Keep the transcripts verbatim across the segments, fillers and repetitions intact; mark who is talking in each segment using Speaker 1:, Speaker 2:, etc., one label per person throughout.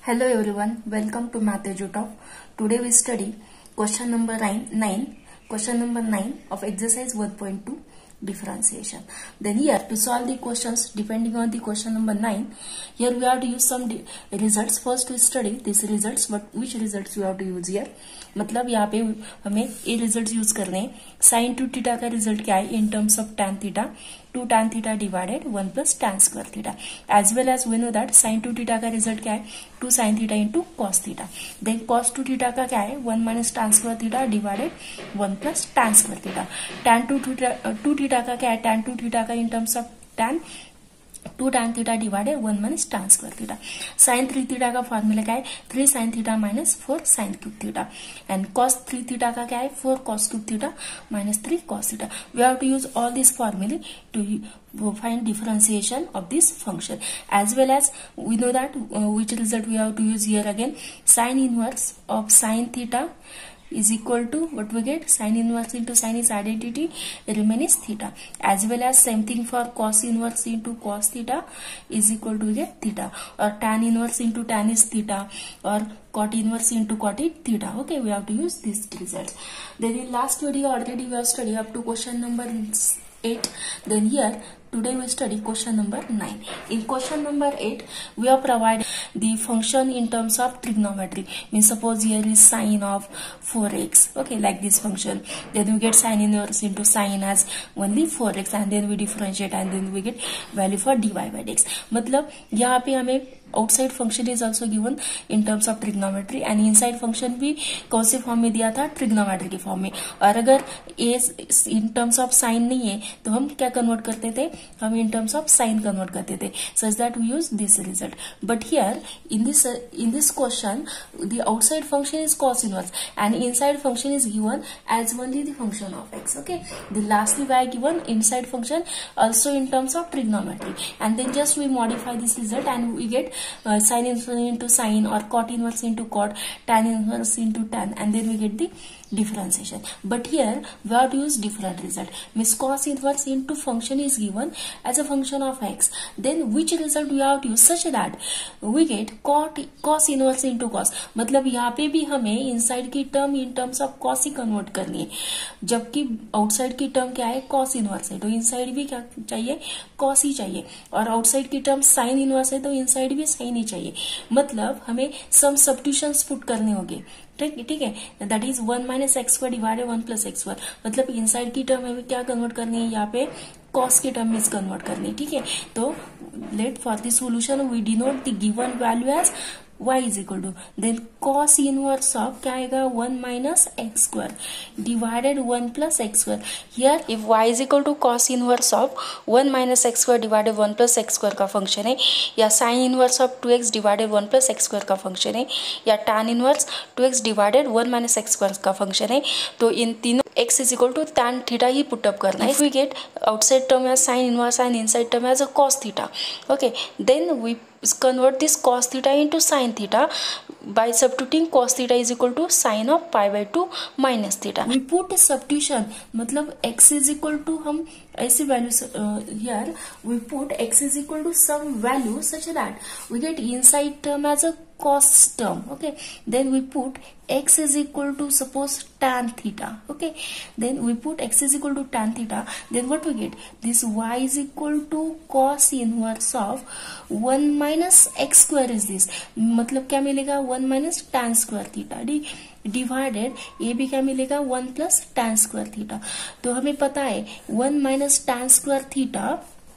Speaker 1: Hello everyone, welcome to Math EduTalk. Today we study question number nine, nine, question number nine of exercise one point two, differentiation. Then here to solve the questions depending on the question number nine, here we have to use some results. First we study these results, but which results we have to use here? मतलब यहाँ पे हमें ये result use करने हैं. Sine two theta का result क्या है in terms of tan theta, two tan theta divided one plus tan square theta, as well as we know that sine two theta का रिजल्ट क्या है two sine theta into cos theta. Then cos two theta का क्या है one minus tan square theta divided one plus tan square theta. tan two theta two theta का क्या है tan two theta का in terms of tan two tan theta divided one minus tan square theta. Sine three theta का formula क्या है three sine theta minus four sine cube theta. And cos three theta का क्या है four cos cube theta minus three cos theta. We have to use all this फॉर्मूले to find differentiation of this function, as well as we know that uh, which result we have to use here again. Sin inverse of sin theta is equal to what we get sin inverse into sin is identity remain is theta, as well as same thing for cos inverse into cos theta is equal to get theta, or tan inverse into tan is theta, or cot inverse into cot is theta. Okay, we have to use these results. Then in last video already we have studied up to question number eight. Then here today we study question number nine. In question number eight, we have provided the function in terms of trigonometry. Means suppose here is sine of four x. Okay, like this function. Then we get sine inverse into sine as only four x, and then we differentiate, and then we get value for dy by dx. मतलब यहाँ पे हमें outside function is also given in terms of trigonometry, and inside function भी कौन से form में दिया था ट्रिग्नोमेट्री के फॉर्म में. और अगर A in terms of sine नहीं है तो हम क्या कन्वर्ट करते थे हम in terms of sine convert करते थे, such that we use this result. But here in this in this question the outside function is cos inverse and inside function is given as only the function of x. Okay, the lastly we are given inside function also in terms of trigonometry, and then just we modify this result and we get Uh, sin inverse into sin, or cot inverse into cot, tan inverse into tan, and then we get the differentiation. But here we have to use different result. Means cos inverse into function is given as a function of x. Then which result we have to use such that we get cot cos inverse into cos. मतलब यहाँ पे भी हमें inside की term in terms of cos ही convert करनी है, जबकि आउटसाइड की टर्म क्या है cos इनवर्स है, तो इनसाइड भी क्या चाहिए cos ही चाहिए, और आउटसाइड की टर्म sin इनवर्स है तो इनसाइड भी sin ही चाहिए. मतलब हमें सम सब्स्टिट्यूशंस पुट करने होंगे. ठीक है, that is one minus x square divided one plus x square. मतलब इनसाइड की टर्म हमें क्या कन्वर्ट करनी है यहाँ पे कॉस की टर्म में कन्वर्ट करनी है. ठीक है, तो let for the solution we denote the given value as y is equal to then cos inverse of क्या आएगा one minus x square divided one plus x square. Here if y is equal to cos inverse of one minus x square divided one plus x square का function है, या sin inverse of two x divided one plus x square का function है, या tan inverse two x divided one minus x square का function है, तो इन तीनों x is equal to tan theta ही पुटअप करना है. If we get outside term as sin inverse and inside term as a cos theta, okay, then we convert this cos theta into sin theta by substituting cos theta is equal to sin of pi by two minus theta. We put a substitution, मतलब x is equal to हम ऐसे value here we put x is equal to some value such that we get inside term as a cos term. Okay, then we put x is equal to suppose tan theta. Okay, then we put x is equal to tan theta, then what we get this y is equal to cos inverse of one minus x square is this. मतलब क्या मिलेगा one minus tan square theta divided ये भी क्या मिलेगा one plus tan square theta. तो हमें पता है one minus tan square theta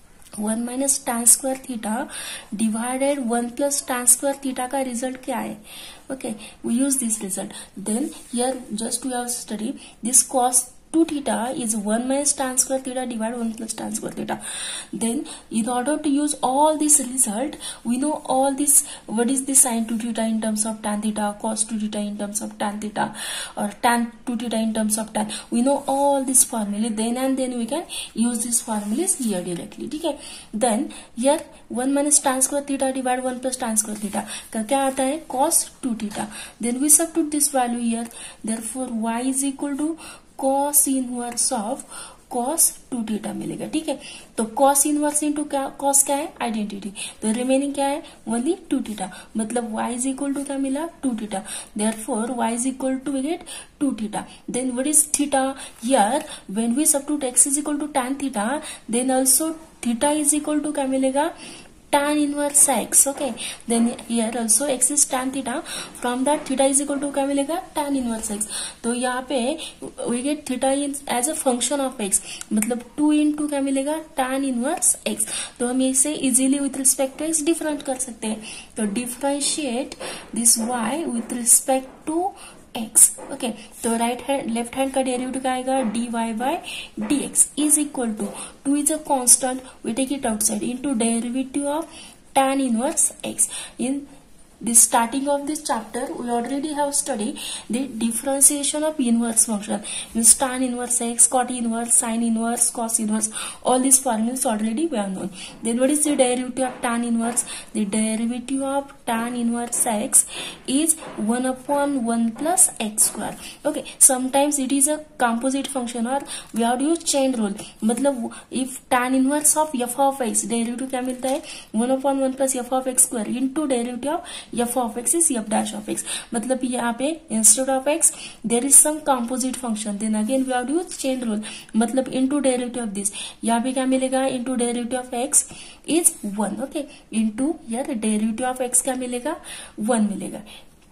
Speaker 1: one minus tan square theta divided one plus tan square theta का रिजल्ट क्या है. Okay, we use this result. Then here just we have study this cos two theta is one minus tan square theta divided one plus tan square theta. Then in order to use all this result, we know all this, what is the sin two theta in terms of tan theta, cos two theta in terms of tan theta, or tan two theta in terms of tan. We know all this formula, then and then we can use these formulas here directly. ठीक है, then here one minus tan square theta divided one plus tan square theta का क्या आता है cos two theta. Then we substitute this value here, therefore y is equal to cos inverse of cos two theta मिलेगा। ठीक है, तो cos inverse into क्या, cos क्या है, आइडेंटिटी, तो रिमेनिंग क्या है, ओनली टू थीटा, मतलब y इज इक्वल टू क्या मिला, two theta, therefore y is equal to we get two theta. Then what is theta, here when we substitute x is equal to tan theta, then also theta is equal to क्या मिलेगा, tan inverse x. Okay, then here also x is tan theta, from that theta is equal to क्या मिलेगा, tan inverse x. तो यहाँ पे we get theta as a function of x, मतलब two into क्या मिलेगा, tan inverse x. तो हम इसे easily with respect to x different कर सकते हैं। तो differentiate this y with respect to x. Okay, तो राइट हैंड लेफ्ट हैंड का डेरिवेटिव क्या आएगा, dy by dx is equal to two is a constant, we take it outside, into derivative of tan inverse x. In the starting of this chapter we already have studied the differentiation of inverse function, means tan inverse x, cot inverse, sin inverse, cos inverse, all these formulas already we are known. Then what is the derivative of tan inverse, the derivative of tan inverse x is one upon one plus x square. Okay, sometimes it is a composite function or we have to use chain rule, मतलब if tan inverse of f of x derivative क्या मिलता है, one upon one plus f of x square into derivative of f of x is f dash of x, मतलब यहाँ पे instead of x there is some composite function, then again we have to use chain rule, मतलब into derivative of this, यहाँ पे क्या मिलेगा, into derivative of x is one. okay, into here derivative of x क्या मिलेगा, one मिलेगा.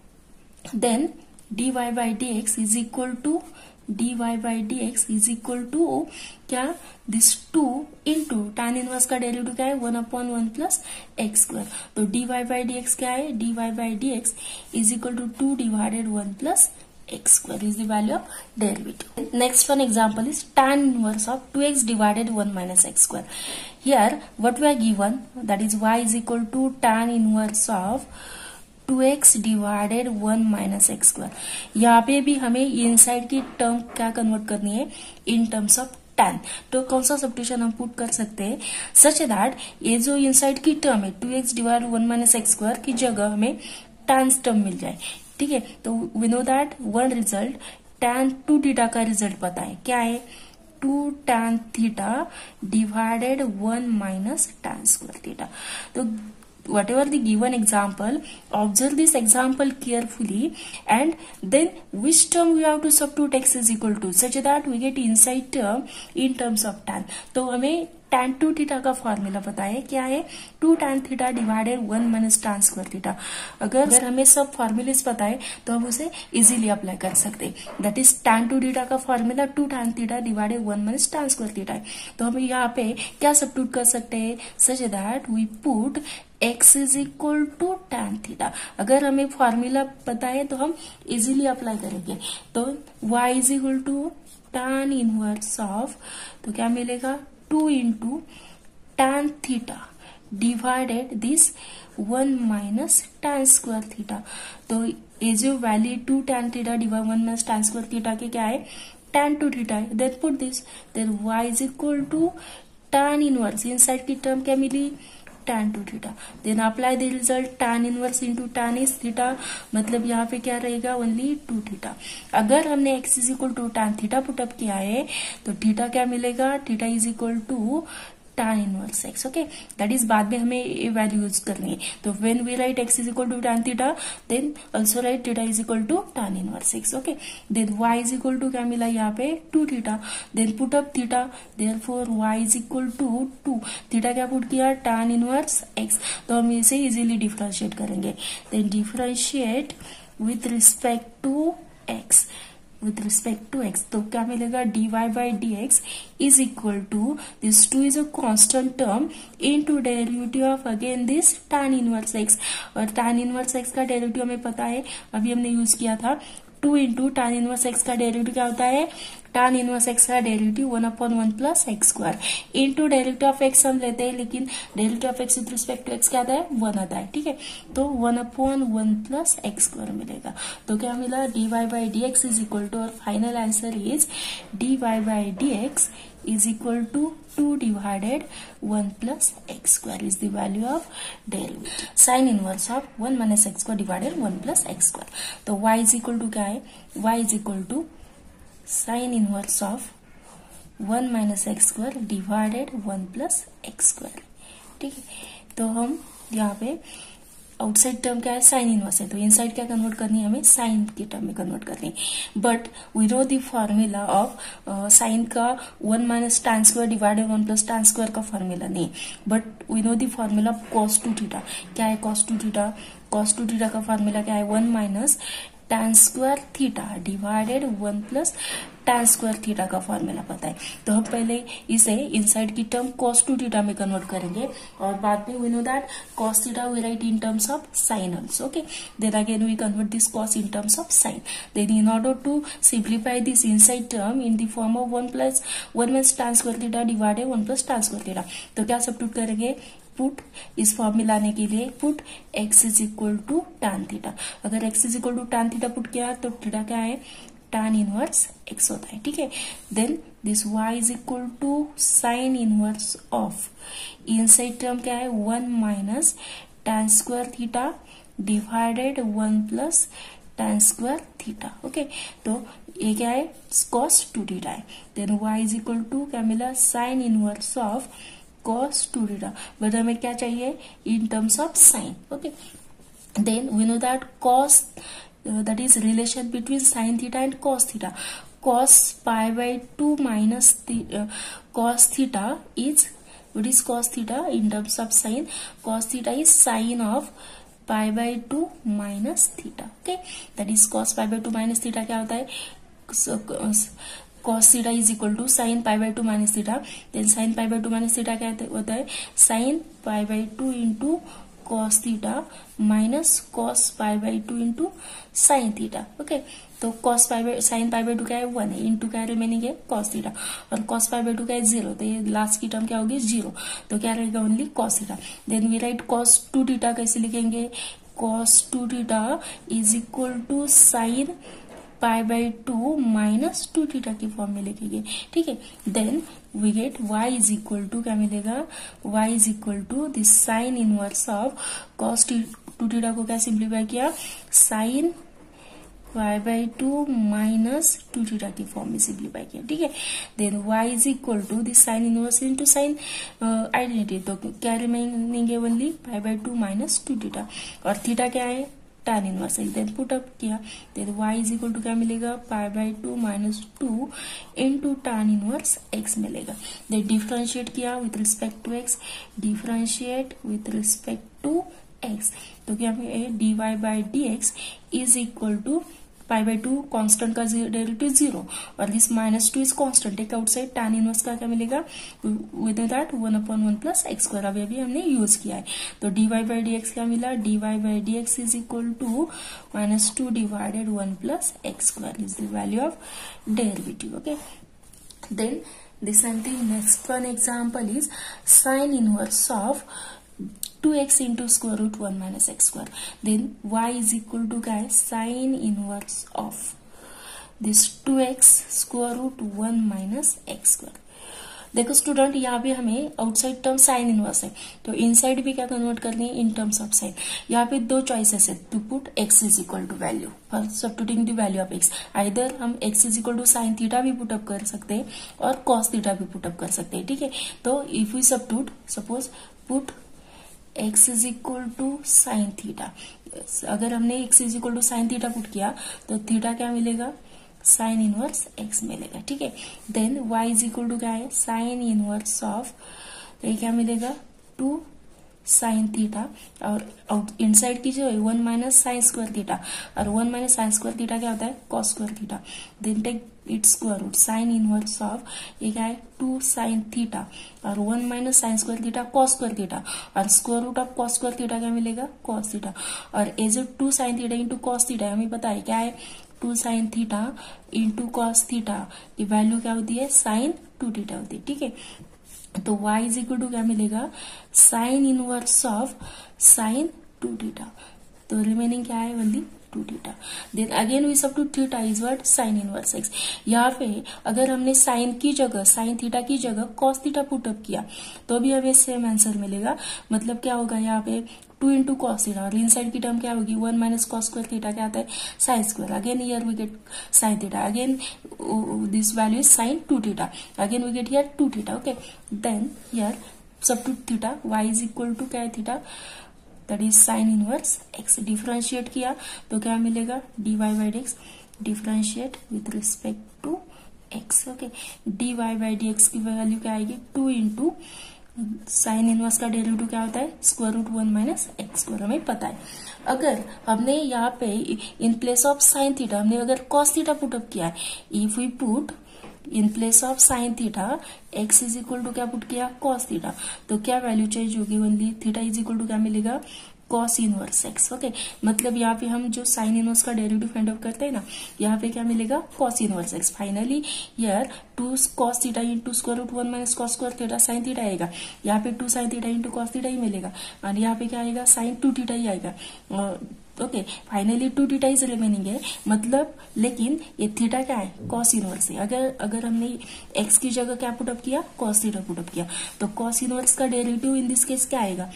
Speaker 1: then dy by dx is equal to dy by dx is equal to क्या, this two into tan inverse का derivative क्या है, one upon one plus x square. तो dy by dx क्या है, dy by dx is equal to two divided one plus x square is the value of derivative. Next one example is tan inverse of two x divided one minus x square. Here what we are given, that is y is equal to tan inverse of two x divided one minus x square. यहाँ पे भी हमें inside की term क्या convert करनी है, in terms of tan. तो कौन सा सब्स्टिट्यूशन हम पुट कर सकते हैं, सच दैट ये जो इनसाइड की टर्म है two x divided one minus x square की जगह हमें tan टर्म मिल जाए. ठीक है, तो we know that one result tan two theta का रिजल्ट पता है, क्या है, two tan theta divided one minus tan square theta. तो whatever the given example, observe this example carefully and then which term we have to substitute x is equal to, such that we get inside term in terms of tan. तो हमें tan two theta का formula पता है, क्या है, two tan theta divided one minus tan square theta. अगर अगर हमें सब फॉर्मूलेस पता है तो हम उसे इजीली अप्लाई कर सकते हैं. That is tan two theta का formula two tan theta divided one minus tan square theta है. तो हम यहाँ पे क्या सब्स्टिट्यूट कर सकते हैं, such that we put x is equal to tan theta. अगर हमें फॉर्मूला पता है तो हम इजीली अप्लाई करेंगे. तो y is equal to tan inverse of, तो क्या मिलेगा, two into tan theta divided this one minus tan square theta. तो ये जो value two tan theta divide one minus tan square theta के क्या है, tan टू थीटा है. Then put this, then y is equal to tan inverse, inside की term क्या मिली, tan two theta. Then apply the result, tan inverse into tan is theta, मतलब यहाँ पे क्या रहेगा, ओनली टू थीटा. अगर हमने x is equal to tan theta put up किया है तो थीटा क्या मिलेगा, theta is equal to tan inverse x. Okay, that is बाद में हमें ये वैल्यू यूज करनी है. तो when we write x is equal to tan theta, then also write theta is equal to tan inverse x. Okay, then y is equal to क्या मिला यहाँ पे, two theta. Then put up theta, therefore y is equal to two, theta क्या put किया, tan inverse x. तो हम इसे easily differentiate करेंगे. Then differentiate with respect to x, with respect to x, तो क्या मिलेगा, dy by dx is equal to this two is a constant term into derivative of again this tan inverse x. और tan inverse x का derivative हमें पता है, अभी हमने यूज किया था, two into tan inverse x का डेरिवेटिव क्या होता है, tan इनवर्स x का derivative one upon one plus x square into derivative of x हम लेते हैं, लेकिन derivative of x with respect to x क्या आता है, वन आता है. ठीक है, तो one upon one plus x square मिलेगा. तो क्या मिला, dy by d x is equal to, और final answer is dy by d x is equal to two divided one plus x square is the value of derivative. Sin inverse of one minus x square divided one plus x square. तो y is equal to क्या है, y is equal to sin inverse of one minus x square divided one plus x square. ठीक है, तो हम यहाँ पे outside term क्या है, साइन इनवर्स है, तो इनसाइड क्या कन्वर्ट करनी है, हमें साइन की टर्म में कन्वर्ट करनी है। But we know the formula of sine का one minus tan square divided one plus tan square का फॉर्मूला नहीं, but we know the formula of cos two theta. क्या है cos two theta? Cos two theta का formula क्या है, one minus tan square theta divided one plus tan square theta का formula पता है। तो हम पहले इसे इनसाइड की टर्म cos टू थीटा में कन्वर्ट करेंगे और बाद में we know that cos theta we write in terms of sine also. Okay, then again we convert this cos in terms of sine. Then in order to simplify this inside term in the form of one plus one minus tan square theta divided one plus tan square theta, तो क्या substitute करेंगे, put इस form में लाने के लिए put x is equal to tan theta. अगर x is equal to tan theta put किया तो थीटा क्या है, टैन इनवर्स x होता है। ठीक है, then this y is equal to sine inverse of inside term क्या है, one minus tan square theta divided one plus tan square theta. Okay, तो ये क्या है, cos टू थीटा है। Then y is equal to क्या मिला, sine inverse of cos two theta, but हमें क्या चाहिए in terms of sine. Okay, then we know that cos that is relation between sin theta and cos theta. Cos pi by two minus the, uh, cos theta is, what is cos theta in terms of sin? Cos theta is sin of pi by two minus theta. Okay, that is cos pi by two minus theta क्या होता है, so, cos theta is equal to sin pi by two minus theta. Then sin pi by two minus theta क्या होता है, sin pi by two into cos theta minus cos pi by two into sin theta. Okay, तो cos pi by sin pi by two क्या है, one है, into क्या remaining है cos theta, और cos pi by टू क्या है, zero, तो ये लास्ट की टर्म क्या होगी, जीरो, तो क्या रहेगा only cos theta. Then we write cos two theta कैसे लिखेंगे, cos two theta is equal to sin pi by two minus two theta की फॉर्म में लिखेंगे। ठीक है, then we get y is equal to क्या मिलेगा, y is equal to this sine inverse of cos two theta को क्या simplify किया, sine y by two minus two theta की फॉर्म में सिंप्लीफाई किया। ठीक है, then y is equal to this sine inverse into sine identity, तो क्या रिमेनिंग है only pi by two minus two theta, और थीटा क्या है, tan इनवर्स है। देन पुट अप किया, then y is equal to क्या मिलेगा, pi by two minus two into tan inverse x मिलेगा। देन डिफरेंशिएट किया with respect to x, differentiate with respect to x, तो क्या d y by d x is equal to pi by two constant का derivative zero, और this minus two is constant, take outside, tan inverse का क्या मिलेगा, with that one upon one plus x square, अभी अभी हमने use किया है। तो d y by d x क्या मिला, d y by d x is equal to minus two divided one plus x square is the value of derivative. Okay, then this something next one example is sine inverse of two x into square root one minus x square. Then y is equal to क्या है, sin inverse of this two x square root one minus x square. देखो student, यहाँ पे हमें outside term sine inverse है, तो inside भी क्या कन्वर्ट करनी है इन टर्म्स ऑफ साइन। यहाँ पे दो चॉइसेस है, to put x is equal to value for substituting the value of x, either हम x is equal to sine theta भी पुटअप कर सकते हैं और cos थीटा भी पुटअप कर सकते हैं। ठीक है, तो if we substitute, suppose put x is equal to sine theta, अगर हमने x is equal to sine theta put किया तो थीटा क्या मिलेगा, साइन इनवर्स x मिलेगा। ठीक है, then y is equal to क्या है, साइन इनवर्स ऑफ, तो ये क्या मिलेगा, टू साइन थीटा, और इनसाइड की जो है one minus sine square theta, और one minus sine square theta क्या होता है, cos square theta, then take its square root, sine inverse of ये क्या है, टू साइन थीटा, और one minus sine square theta cos square theta, और square root of cos square theta क्या मिलेगा, कॉस थीटा, और as a two sine theta into cos theta, हमें पता है क्या है, two sine theta into cos theta की वैल्यू क्या होती है, साइन टू थीटा होती है। ठीक है, तो y इज इक्वल टू क्या मिलेगा, sine inverse of sine two theta, तो रिमेनिंग क्या है, only two theta. Then again we sub to theta is what, sine inverse x. यहाँ पे अगर हमने साइन की जगह, साइन थीटा की जगह कॉस थीटा पुटअप किया तो भी हमें सेम आंसर मिलेगा। मतलब क्या होगा, यहाँ पे टू इंटू कॉस थीटा, और इन साइड की टर्म क्या होगी, one minus cos square theta क्या आता है, sine square, again here we get sine theta, again this value is sine two theta, again we get here two theta, okay, then here substitute theta, y is equal to क्या है theta, that is sine inverse x, differentiate किया तो क्या मिलेगा, dy by d x, differentiate with respect to x, okay, dy by d x की value क्या आएगी, two into sine inverse का डेरिवेटिव क्या होता है, square root one minus x square, हमें पता है। अगर हमने यहाँ पे in place of sine theta हमने अगर कॉस थीटा पुटअप किया है, if we put in place of sine theta x is equal to क्या पुट किया, कॉस थीटा, तो क्या वैल्यू चेंज होगी, only theta is equal to क्या मिलेगा, कॉस इनवर्स एक्स, ओके, मतलब यहाँ पे हम जो साइन इनवर्स का डेरिवेटिव फाइंड आउट करते हैं ना, यहाँ पे क्या मिलेगा, cos inverse x, finally here two cos theta into square root one minus cos square theta sine theta आएगा, यहाँ पे two sine theta into cos theta ही मिलेगा, और यहाँ पे क्या आएगा, साइन टू थीटा ही आएगा, okay, finally two theta is remaining है, मतलब लेकिन ये थीटा क्या है, कॉस इनवर्स है। अगर अगर हमने एक्स की जगह क्या पुटअप किया, कॉस थीटा पुटअप किया, तो कॉस इनवर्स का डेरिवेटिव इन दिस केस क्या आएगा,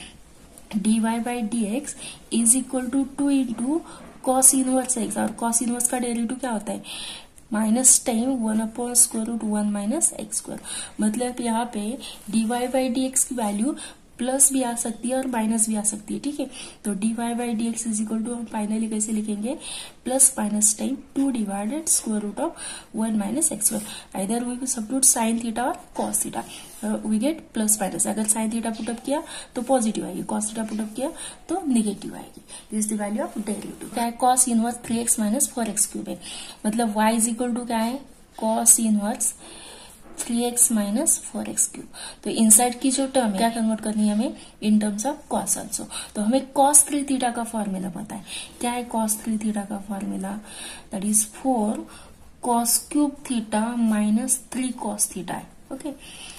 Speaker 1: dy by d x is equal to two into cos inverse x, और कॉस इनवर्स का डेरिवेटिव क्या होता है, minus time one upon square root one minus x square, मतलब यहाँ पे dy बाई डी एक्स की वैल्यू प्लस भी आ सकती है और माइनस भी आ सकती है, ठीक है, तो dy by d x is equal to हम फाइनली कैसे लिखेंगे, plus minus time two divided square root of one minus x square, either we substitute sine theta और cos theta, we get plus minus, अगर sine theta put up किया तो positive आएगी, cos theta put up किया तो negative आएगी, this is the value of derivative. क्या है, cos inverse three x minus four x cube है, मतलब y इज इक्वल टू क्या है, cos inverse three x minus four x cube, तो इनसाइड की जो टर्म है क्या कन्वर्ट करनी है हमें, in terms of cos also, तो हमें कॉस थ्री थीटा का फॉर्मूला पता है, क्या है कॉस थ्री थीटा का formula, that is four cos cube theta minus three cos theta है, ओके,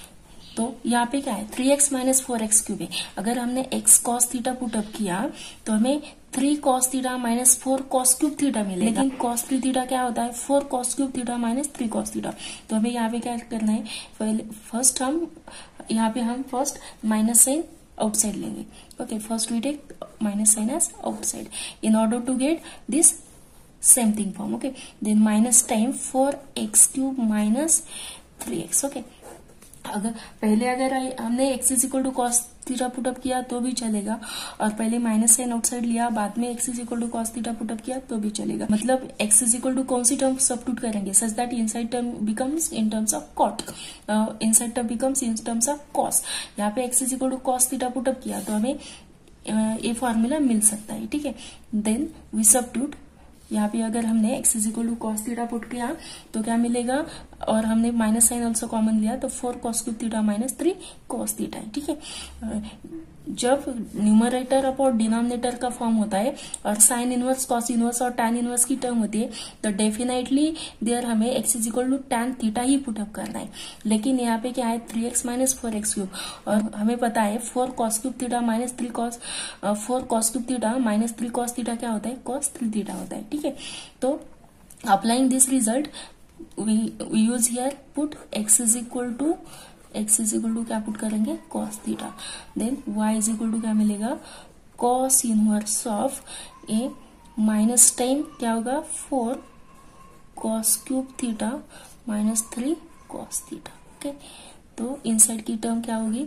Speaker 1: तो यहाँ पे क्या है, three x minus four x cube है, अगर हमने x कॉस थीटा पुटअप किया तो हमें three cos theta minus four cos cube theta मिलेगा, लेकिन कॉस थ्री थीटा क्या होता है, four cos cube theta minus three cos theta, तो हमें यहाँ पे क्या करना है, पहले फर्स्ट हम यहाँ पे हम फर्स्ट माइनस साइन आउटसाइड लेंगे, okay, first we take minus sign as outside in order to get this same thing form, okay, then minus time four x cube minus three x, okay, अगर पहले अगर हमने x is equal to cos theta put up किया तो भी चलेगा, और पहले माइनस साइन आउटसाइड लिया बाद में x is equal to cos theta put up किया तो भी चलेगा, मतलब x इज इक्वल टू कौन सी टर्म सबट्यूट करेंगे, such that inside term becomes in terms of cot, inside term becomes in terms of cos, यहाँ पे x is equal to cos theta put up किया तो हमें ये फॉर्मूला मिल सकता है, ठीक है, देन वी सबट्यूट, यहाँ पे अगर हमने x is equal to cos theta put किया तो क्या मिलेगा, और हमने माइनस साइन ऑल्सो कॉमन लिया तो four cos cube theta minus three cos theta है, ठीक है, जब न्यूमरेटर अपॉन डिनोमिनेटर का फॉर्म होता है और साइन इनवर्स कॉस इनवर्स और टैन इनवर्स की टर्म होती है तो डेफिनेटली देयर हमें x is equal to tan theta ही पुटअप करना है, लेकिन यहाँ पे क्या है, three x minus four x cube, और हमें पता है four cos cube theta minus three cos four cos cube theta minus three cos theta क्या होता है, कॉस थ्री थीटा होता है, ठीक है, तो applying this result we use here put x is equal to x is equal to क्या put करेंगे, cos theta, then y is equal to क्या मिलेगा, cos inverse of a minus time क्या होगा, four cos cube theta minus three cos theta, okay, तो inside की term क्या होगी,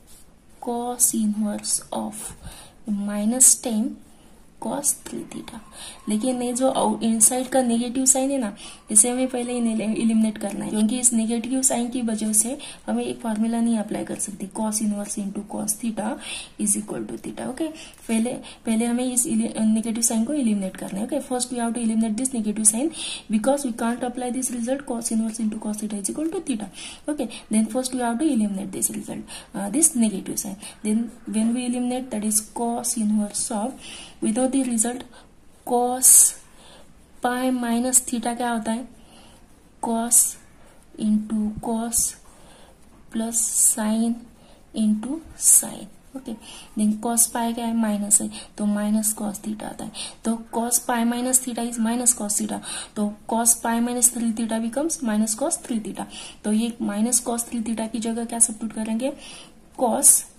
Speaker 1: cos inverse of minus time cos three theta, लेकिन ये जो इनसाइड का नेगेटिव साइन है ना, इसे हमें पहले इलिमिनेट करना है, क्योंकि इस नेगेटिव साइन की वजह से हमें एक फॉर्मूला नहीं अप्लाई कर सकती, cos inverse into cos theta is equal to theta, okay, पहले पहले हमें इस नेगेटिव साइन को इलिमिनेट करना है, okay, first we have to eliminate this negative sign because we can't apply this result cos inverse into cos theta is equal to theta, okay, then first we have to eliminate this result this negative sign, then when we eliminate that is cos inverse of, without the result cos pi minus theta क्या होता है, cos into cos plus sine into sine, okay, then cos पाई क्या है, minus है तो minus cos theta आता है, तो cos pi minus theta is minus cos theta, तो cos pi minus three theta becomes minus cos three theta, तो ये माइनस cos थ्री थीटा की जगह क्या सबट्यूट करेंगे, cos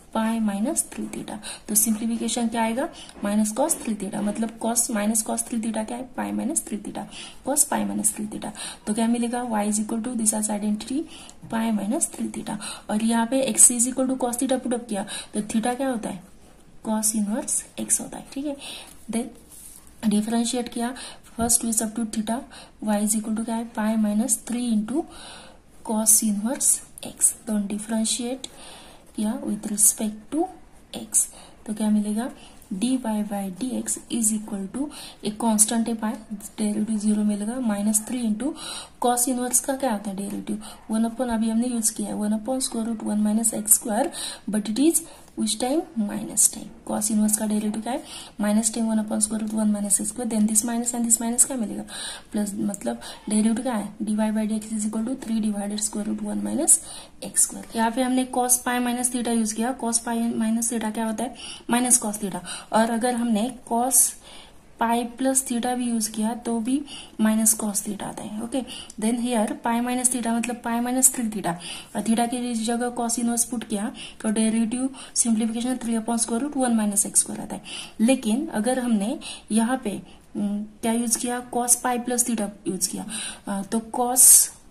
Speaker 1: pi minus three theta. तो सिंप्लीफिकेशन क्या आएगा, माइनस कॉस थ्री थीटा, मतलब cos minus cos three theta क्या है, pi minus three theta, cos pi minus three theta. तो क्या मिलेगा, y is equal to this as identity pi minus three theta. और यहाँ पे x is equal to cos theta put up किया तो थीटा क्या होता है, कॉस इनवर्स x होता है। ठीक है, देन डिफरेंशिएट किया, first we sub to theta, y is equal to क्या है, pi minus three into cos inverse x। तो डिफरेंशिएट किया विथ रिस्पेक्ट टू x, तो क्या मिलेगा, d y by d x is equal to, एक constant है पाई, डेरिवेटिव जीरो मिलेगा, minus three into cos inverse का क्या आता है डेरिवेटिव, वन अपॉन, अभी हमने यूज किया है one upon square root one minus x square, but it is which time, minus time. Cos inverse का डेरिवेटिव क्या है, minus time one upon square root one minus x square, then this minus and this minus क्या मिलेगा, plus, मतलब derivative क्या है, d y by d x is equal to three divided square root one minus x square. यहाँ पे हमने cos pi minus theta use किया, cos pi minus theta क्या होता है, माइनस कॉस थीटा, और अगर हमने कॉस पाई प्लस थीटा भी यूज किया तो भी माइनस कॉस थीटा आता है। Okay, then here pi minus theta मतलब पाई माइनस थ्री थीटा, और थीटा की जगह कॉस इनवर्स पुट किया तो derivative simplification three upon square root one minus x square आता है। लेकिन अगर हमने यहाँ पे क्या यूज किया, cos pi plus theta use किया, तो कॉस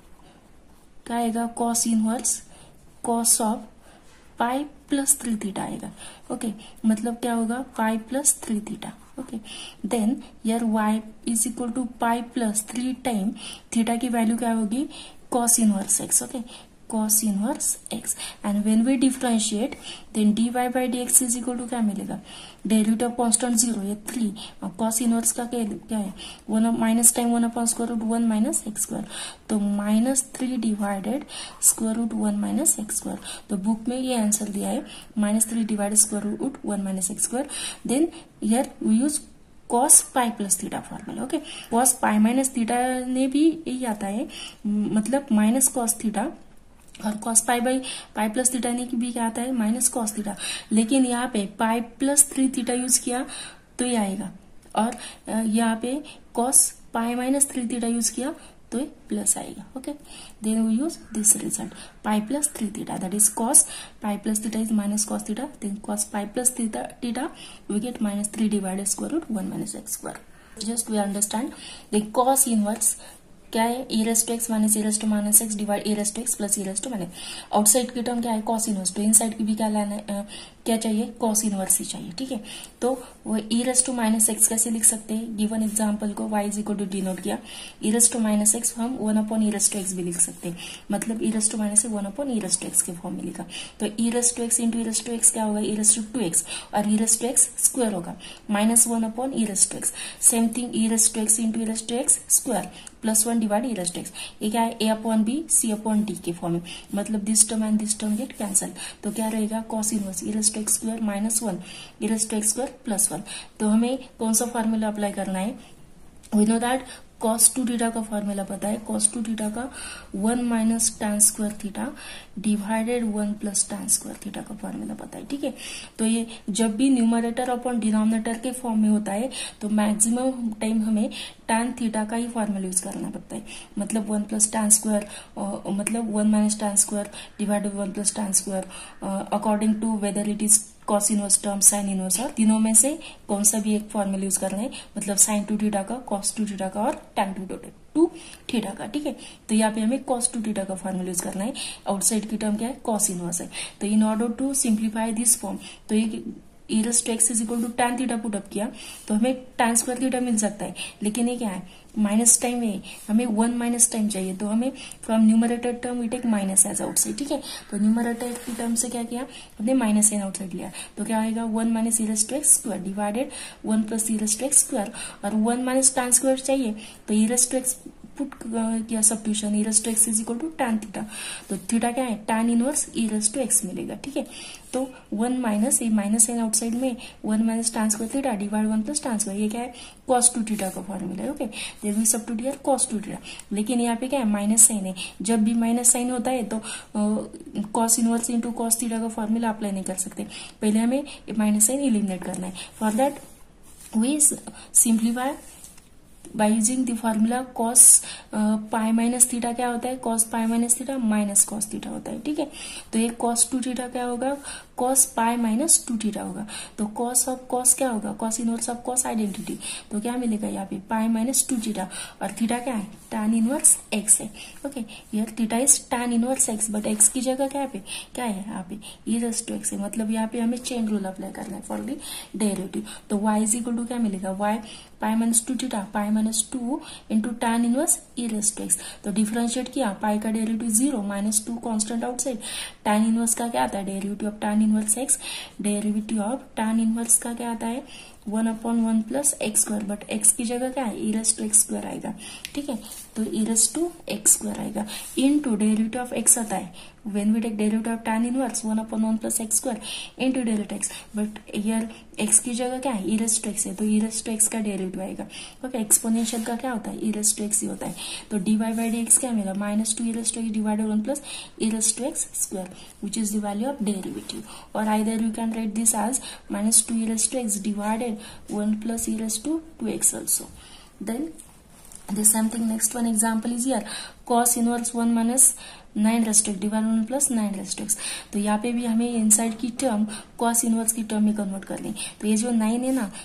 Speaker 1: क्या आएगा, cos inverse cos of pi plus three theta आएगा। ओके, मतलब क्या होगा, pi plus three theta. Okay, then यार y is equal to pi plus three time theta की वैल्यू क्या होगी, cos inverse x। Okay, cos inverse x, and when we differentiate then dy by d x is equal to क्या मिलेगा, derivative of constant zero, ये three, और cos inverse का क्या है, one minus time one upon square root one minus x square, तो minus three divided square root one minus x square. तो book में ये आंसर दिया है minus three divided square root one minus x square. Then here we use cos pi plus theta formula. Okay, cos pi minus theta ने भी यही आता है, मतलब माइनस कॉस थीटा, और cos pi by pi plus theta ने भी क्या आता है, माइनस कॉस थीटा। लेकिन यहाँ पे pi plus three theta use किया तो ये आएगा, और यहाँ पे cos pi minus three theta use किया तो ये प्लस आएगा। Okay, then we use this result, pi plus three theta, that is cos pi plus theta is minus cos theta, then cos pi plus theta theta we get minus three divided square root one minus x square. Just we understand the cos inverse क्या है, a raise to x minus a raise to minus x divide a raise to x plus a raise to minus, outside की term क्या है, cos inverse, तो inside की भी क्या लाना है, क्या चाहिए, कॉस इनवर्स ही चाहिए। ठीक है, तो वो e raise to minus x कैसे लिख सकते हैं, गिवन एग्जांपल को y is equal to denote किया, e raise to minus x हम one upon e raise to x भी लिख सकते हैं, मतलब e raise to minus one upon e raise to x के फॉर्म में लिखा, तो e raise to x into e raise to x क्या होगा, e raise to two x, और e raise to x square होगा, minus one upon e raise to x, same thing e raise to x into e raise to x square plus one divide e raise to x, ये क्या है, a upon b c upon d के form में, मतलब this term and this term get cancel, तो क्या रहेगा, cos inverse e raise to x square minus one e raise to x square plus one. तो हमें कौन सा फॉर्मूला अप्लाई करना है, we know that cos two theta का फॉर्मूला पता है, कॉस टू थीटा का one minus tan square theta divided one plus tan square theta का फॉर्मूला पता है। ठीक है, तो ये जब भी न्यूमरेटर अपॉन डिनोमिनेटर के फॉर्म में होता है तो मैक्सिमम टाइम हमें टैन थीटा का ही फॉर्मूला यूज करना पड़ता है, मतलब वन प्लस टैन स्क्वायर, मतलब one minus tan square divided one plus tan square, according to whether it is cos inverse term sine inverse, और तीनों में से कौन सा भी एक फॉर्मूला यूज करना है, मतलब साइन टू थीटा का, कॉस टू थीटा का और टैन टू टू थीटा का। ठीक है, तो यहाँ पे हमें कॉस टू थीटा का फॉर्मूला यूज करना है, आउटसाइड की टर्म क्या है, कॉस इनवर्स है। तो in order to simplify this form, तो ये e raise to x is equal to tan theta put up किया तो हमें टैन स्क्वायर थीटा मिल सकता है, लेकिन ये क्या है, माइनस टाइम है, हमें वन माइनस टाइम चाहिए, तो हमें from numerator term we take minus as outside. ठीक है, तो न्यूमरेटर की टर्म से क्या किया, हमने माइनस एन आउटसाइड लिया, तो क्या आएगा, one minus e raise to x square divided one plus e raise to x square, और वन माइनस टैन स्क्वायर चाहिए तो e raise to x put किया substitution, e raise to x is equal to tan theta, तो theta क्या है, tan inverse e raise to x मिलेगा। ठीक है, तो वन माइनस ये माइनस एन आउटसाइड में one minus tan square theta divide one plus tan square, ये क्या है, कॉस टू थीटा का फॉर्मूला है। Okay, there we substitute here cos two theta, लेकिन यहाँ पे क्या है, माइनस साइन है, जब भी माइनस साइन होता है तो cos inverse into cos theta का फॉर्मूला अप्लाई नहीं कर सकते, पहले हमें माइनस साइन एलिमिनेट करना है। For that we simplify by using the formula cos pi minus theta क्या होता है, cos pi minus theta minus cos theta होता है। ठीक है, तो ये कॉस टू थीटा क्या होगा, cos pi minus two theta होगा। तो कॉस ऑफ कॉस क्या होगा, cos inverse of cos identity, तो क्या मिलेगा यहाँ पे पाई माइनस टू थीटा, और थीटा क्या है tan इनवर्स एक्स है। Okay, here theta is tan inverse x, but x की जगह क्या पे क्या है यहाँ पे e रेज़ टू एक्स है, मतलब यहाँ पे हमें चेन रूल अप्लाई करना है फॉर द डेरिवेटिव। तो y इज इक्वल टू क्या मिलेगा, y pi minus two theta pi minus two into tan inverse e raise to x. तो डिफरेंशिएट किया, पाई का derivative zero, minus two constant outside, tan inverse का क्या आता है derivative of tan inverse x, derivative of tan inverse का क्या आता है one upon one plus x square, but x की जगह क्या है e raise to x square आएगा। ठीक है, तो e raise to x square आएगा इनटू डेरिवेटिव ऑफ एक्स आता है when we take derivative of tan inverse one upon one plus x square into derivative x, but here x की जगह क्या है e raised to x है, तो e raised to x का derivative आएगा। ओके, एक्सपोनेंशियल का क्या होता है e raised to x ही होता है, तो dy by dx क्या मिला minus two e raised to x divided one plus e raised to x square which is the value of derivative, और either you can write this as minus two e raised to x divided one plus e raised to two x also. Then the same thing, next one example is here cos inverse one minus nine raise to x divide one plus nine raise to x. तो यहाँ पे भी हमें inside की term cos inverse की term में convert कर लें। तो ये जो नाइन है ना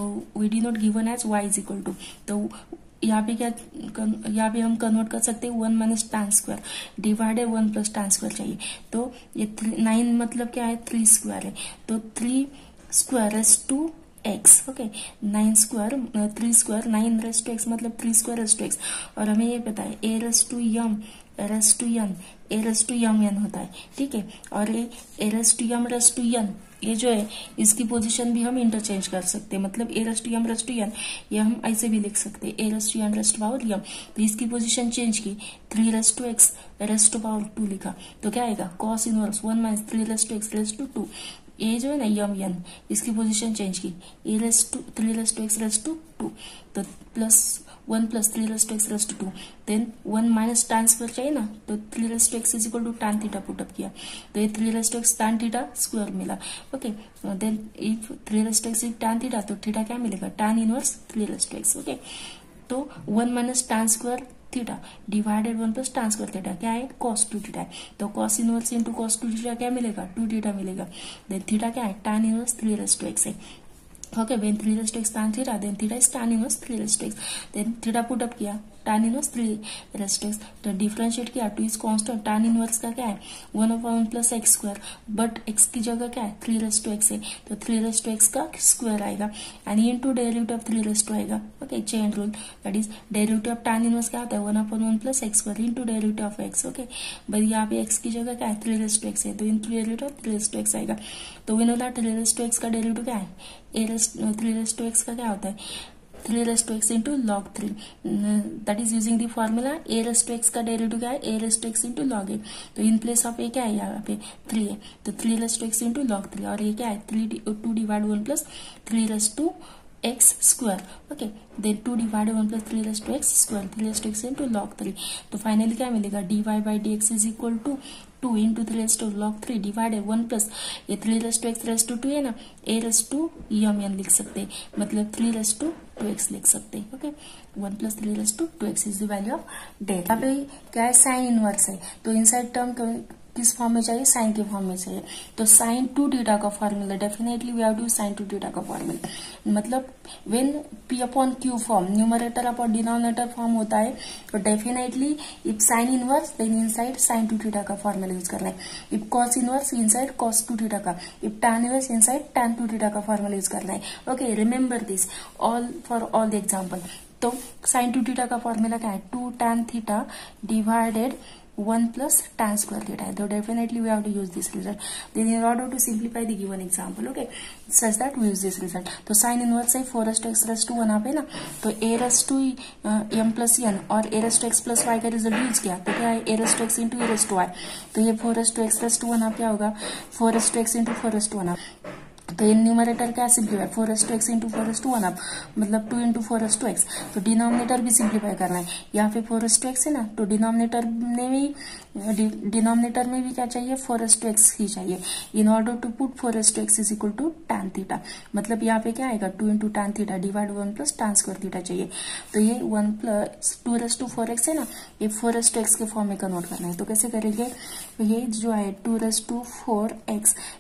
Speaker 1: we did not given as y is equal to, तो यहाँ पे क्या यहाँ पे हम कन्वर्ट कर सकते हैं one minus tan square divided one plus tan square चाहिए, तो ये नाइन मतलब क्या है थ्री स्क्वायर है, तो three square raise to x. Okay, nine square three square nine raise to x मतलब three square raise to x, और हमें ये पता है a raise to m raise to n a raise to m n होता है। ठीक है, और ये a raise to m raise to n ये जो है इसकी पोजीशन भी हम इंटरचेंज कर सकते हैं, मतलब a raise to m raise to n ये हम ऐसे भी लिख सकते हैं a raise to n raise to power m, तो इसकी पोजीशन चेंज की three raise to x raise to power two लिखा, तो क्या आएगा cos inverse one minus three raise to x raise to two, ये जो है ना यम यन इसकी पोजीशन चेंज की a raise to three raise to x raise to two, तो plus one plus three raise to x raise to two, then one minus tan square चाहिए ना, तो three raise to x is equal to tan theta put up किया, तो ये three raise to x tan theta square मिला। Okay, then if three raise to x is tan theta, तो theta क्या मिलेगा tan inverse three raise to x. Okay, तो one minus tan square theta divided one plus tan square theta क्या है cos two theta है, तो cos inverse into cos two theta क्या मिलेगा टू थीटा मिलेगा, देन थीटा क्या है tan inverse three raise to x है। Okay, when three raise to x tan theta, then theta is tan inverse three raise to x, then theta put up किया tan inverse three raise to x, तो differentiate किया two is constant, tan inverse का क्या है one upon one plus x square, but x की जगह क्या है थ्री रेज़ टू एक्स है, तो थ्री रेज़ टू एक्स का स्क्वायर आएगा and into derivative of three raise to आएगा। Okay, chain rule that is derivative of tan inverse क्या होता है one upon one plus x square into derivative of x. Okay, but यहाँ पे x की जगह क्या है थ्री रेज़ टू एक्स है, तो into derivative of three raise to x आएगा, तो we know that three raise to x का डेरिवेटिव क्या है a raise three raise to x का क्या होता है three raise to x into log three, that is using the formula a raise to x का डेरिवेटिव क्या है a raise to x into log a, तो इन प्लेस ऑफ ए क्या है यहाँ पे थ्री है, तो three raise to x into log three, और ये क्या है three two divide one plus three raise to x square. Okay, then two divide one plus three raise to x square three raise to x into log three, तो finally क्या मिलेगा d y by d x is equal to two into three raise to log three divided one plus ये three raise to x raise to two है ना a raise to m n लिख सकते हैं, मतलब three raise to two x लिख सकते हैं। Okay, one plus three raise to two x is the value of data. पे क्या है साइन इनवर्स है, तो इनसाइड टर्म किस फॉर्म में चाहिए साइन के फॉर्म में चाहिए, तो साइन टू थीटा का formula definitely we have to sine two theta का फॉर्मूला, मतलब when P upon Q form numerator upon denominator form होता है, तो definitely if sine inverse then inside sine two theta का फॉर्मूला यूज करना है, if cos inverse inside cos two theta का, if tan inverse inside tan two theta का formula use करना है। Okay, remember this all for all the example, तो sine two theta का formula क्या है two tan theta divided one plus tan square theta, so definitely we have to use this result. Then in order to simplify the given example, okay, such that we use this result. तो sin inverse है four raise to x raise to one आप है ना, तो a raise to m plus n और a raise to x plus y का result use किया, तो क्या है a raise to x into a raise to y, तो ये four raise to x raise to one आप क्या होगा four raise to x into four raise to one आप, तो ये न्यूमरेटर क्या simplify four raise to x into four raise to one up, मतलब two into four raise to x, तो denominator भी सिंप्लीफाई करना है, यहाँ पे फोर रेज़ टू एक्स है ना, तो डिनोमिनेटर में भी डिनोमिनेटर में भी क्या चाहिए फोर रेज़ टू एक्स ही चाहिए, in order to put four raise to x is equal to tan theta, मतलब यहाँ पे क्या आएगा two into tan theta divide one plus tan square theta चाहिए, तो ये one plus two raise to four x है ना, ये फोर रेज़ टू एक्स के फॉर्म में कन्वर्ट करना है, तो कैसे करेंगे, तो ये जो है two raise to four x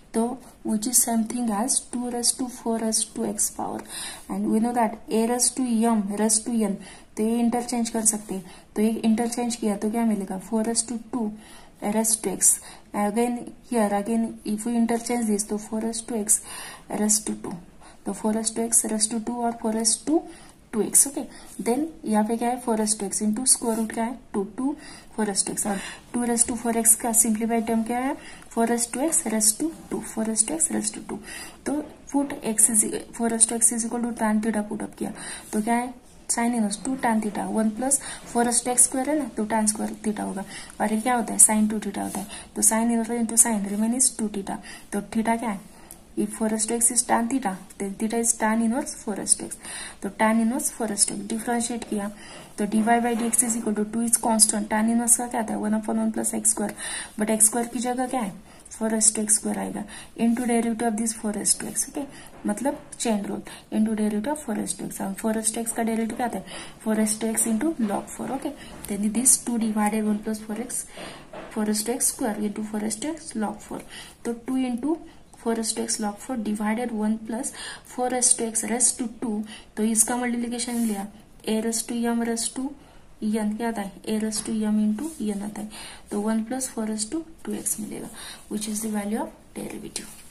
Speaker 1: तो which is same thing as two raise to four raise to x power and we know that a raise to m raise to n, तो ये इंटरचेंज कर सकते हैं, तो ये इंटरचेंज किया तो क्या मिलेगा four raise to two raise to x again here again if you interchange this तो four raise to x raise to two, तो four raise to x raise to two और four raise to two x okay. Then यहाँ पे क्या है four raise to x into square root क्या है two two four raise to x और two raise to four x का simplified term क्या है four raise to x raise to two four raise to x raise to two. तो put x is four raise to x is equal to tan theta put up किया तो क्या है sine inverse two tan theta one plus four raise to x square है ना तो tan square theta होगा और ये क्या होता है साइन टू थीटा होता है, तो sine inverse into sine remain is two theta, तो थीटा क्या है if four raise to x is tan theta then theta is tan inverse four raise to x, तो tan inverse four raise to x differentiate किया तो dy by dx is equal to two is constant, tan inverse का क्या था one upon one plus x square, but x square की जगह क्या है four raise to x square आएगा into derivative of this four raise to x okay, मतलब chain rule into derivative of four raise to x, four raise to x का derivative क्या था four raise to x into log four okay, then this two divided one plus four x four raise to x square into four raise to x log four, तो two into four raise to x log four divided one plus four raise to x raise to two, तो इसका multiplication लिया a raise to m raise to n क्या आता है a raise to m into n आता है, तो one plus four raise to two x मिलेगा which is the value of derivative.